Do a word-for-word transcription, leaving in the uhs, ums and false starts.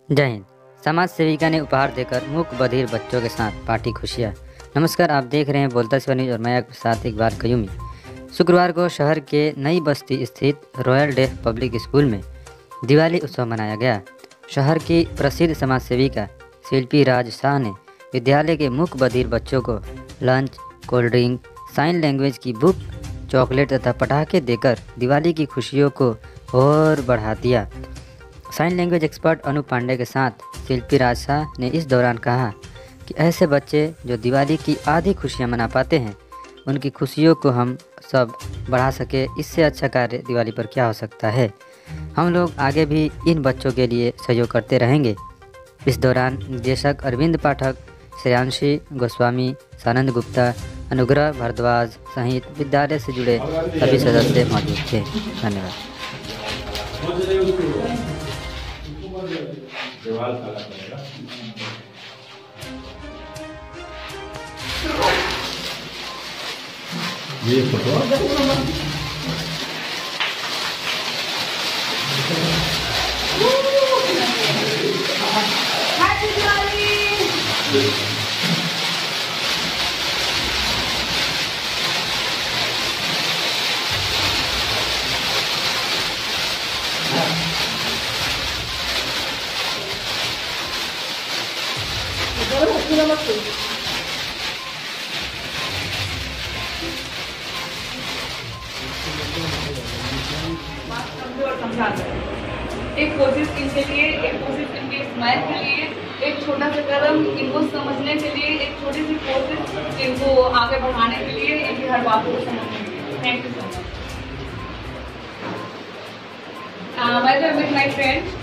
जय हिंद। समाज सेविका ने उपहार देकर मूक बधिर बच्चों के साथ बांटी खुशियाँ। नमस्कार, आप देख रहे हैं बोलता सिवा न्यूज और मैं आपके साथ एक बार कयूमी। शुक्रवार को शहर के नई बस्ती स्थित रॉयल डेफ पब्लिक स्कूल में दिवाली उत्सव मनाया गया। शहर की प्रसिद्ध समाज सेविका शिल्पी राज शाह ने विद्यालय के मूक बधिर बच्चों को lunch, cold drink, sign language की बुक, चॉकलेट तथा पटाखे देकर दिवाली की खुशियों को और बढ़ा दिया। Sign language expert Anu Pande के साथ शिल्पी राज शाह ने इस दौरान कहा कि ऐसे बच्चे जो दिवाली की आधी खुशियां मना पाते हैं, उनकी खुशियों को हम सब बढ़ा सके, इससे अच्छा कार्य दिवाली पर क्या हो सकता है। हम लोग आगे भी इन बच्चों के लिए सहयोग करते रहेंगे। इस दौरान निदेशक अरविंद पाठक, श्रेयांशी गोस्वामी, सानंद गुप्ता, अनुग्रह भारद्वाज सहित विद्यालय से जुड़े सभी सदस्य मौजूद थे। धन्यवाद। देवाल काला करेगा। ये फोटो एक कोशिश इनके लिए, एक कोशिश इनके स्माइल के लिए, एक छोटा सा कदम इनको समझने के लिए, एक छोटी सी कोशिश इनको आगे बढ़ाने के लिए, इनकी हर बात को समझने के लिए। Thank you so much. मैं विद माय फ्रेंड